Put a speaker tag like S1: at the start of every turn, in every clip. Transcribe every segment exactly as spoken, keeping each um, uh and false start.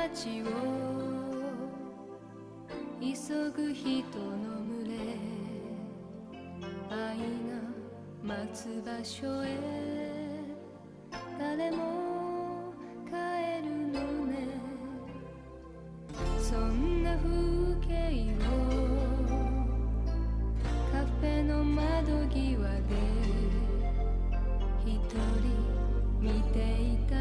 S1: 街を急ぐ人の群れ、愛が待つ場所へ誰も帰るのね。そんな風景をカフェの窓際で一人見ていた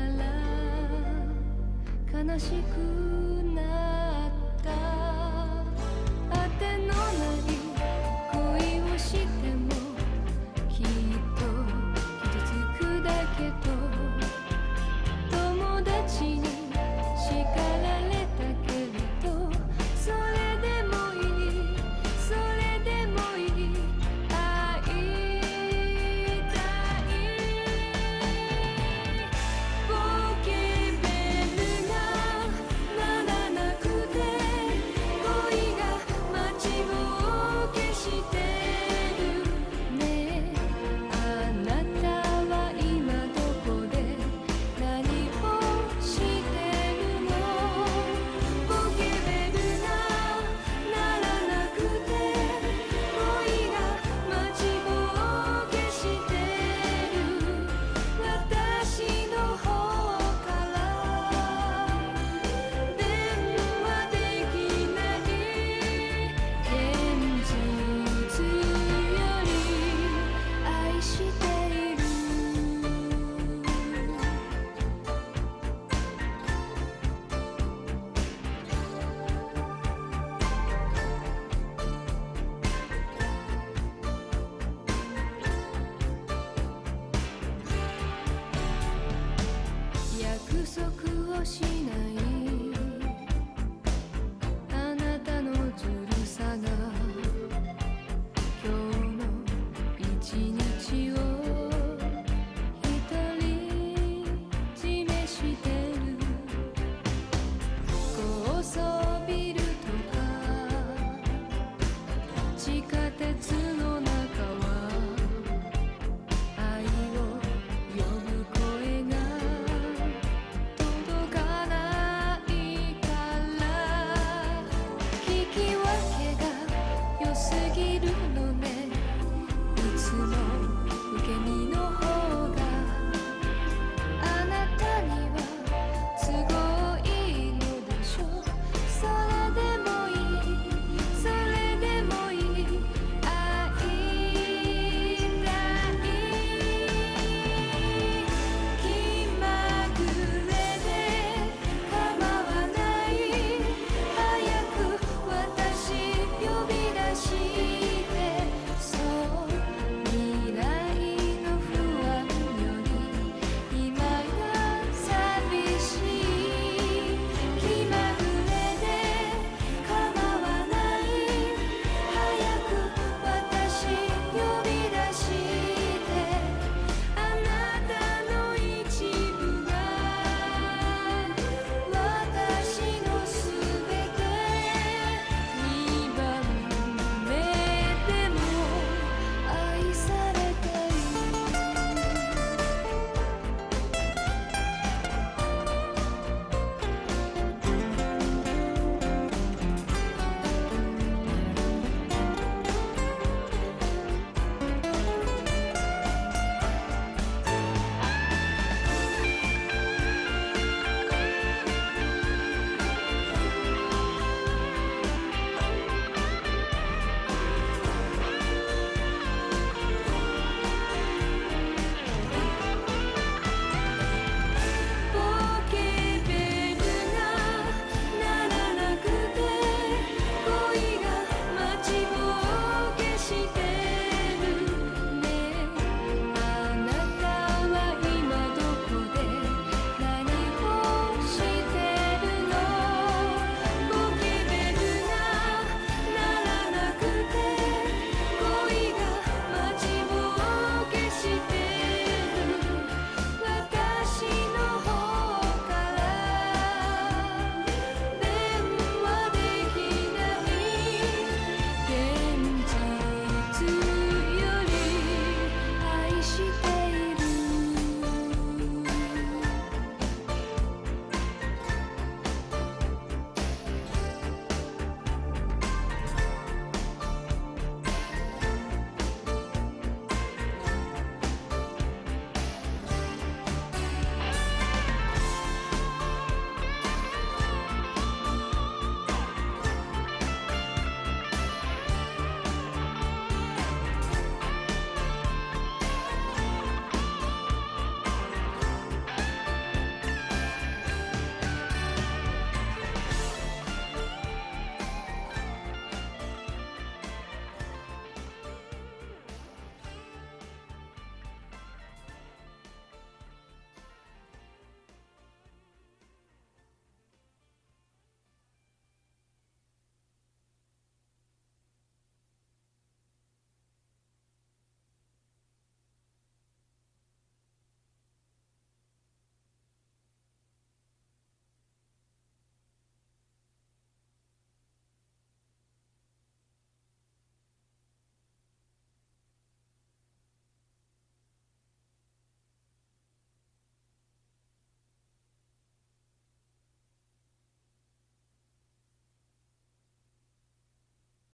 S1: ら悲しくなった。あてのない恋をしてもきっと傷つくだけど、友達に叱られたけれど、それでもいい、それでもいい、会いたい。ポケベルが鳴らなくて恋が待ちぼうけしてるね。あなたは今どこで何をしてるの。ポケベルが鳴らなくて恋が待ちぼうけしてる私の方から電話できない現実より愛している。約束をしないあなたのずるさが今日の一日を独り占めしてる。高層ビルとか地下鉄の